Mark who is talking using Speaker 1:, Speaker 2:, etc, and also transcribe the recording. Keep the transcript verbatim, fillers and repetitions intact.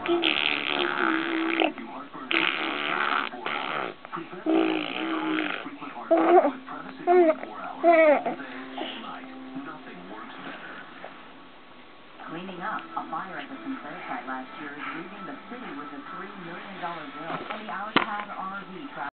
Speaker 1: Cleaning up, a fire at the Sinclair site last year is leaving the city with a three million dollar bill. And the Hours Pad R V